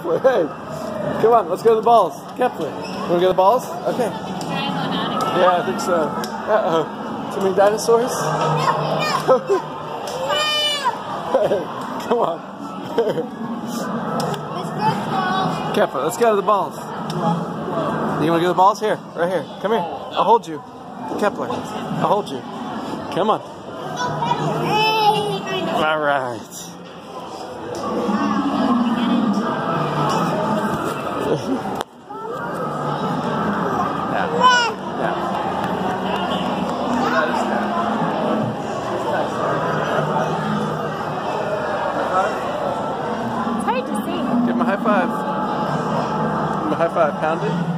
Kepler, hey. Come on, let's go to the balls. Kepler, you want to go to the balls? Okay. Yeah, I think so. Uh-oh. Too many dinosaurs? Come on. Kepler, let's go to the balls. You want to go to the balls? Here, right here. Come here. I'll hold you. Kepler, I'll hold you. Come on. All right. It's hard to see. Give him a high five. Give him a high five. Pound it.